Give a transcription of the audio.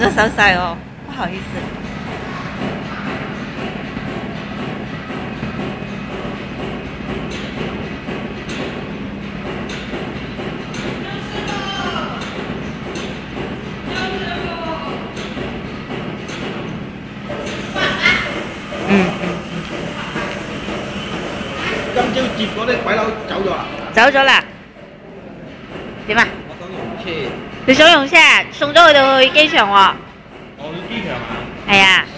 热晒晒哦，不好意思。 今朝接嗰啲鬼佬走咗啦？ 走咗啦？點啊？ 我想用車。 你想用車？送咗佢哋去機場喎。 哦，去機場啊？ 係啊。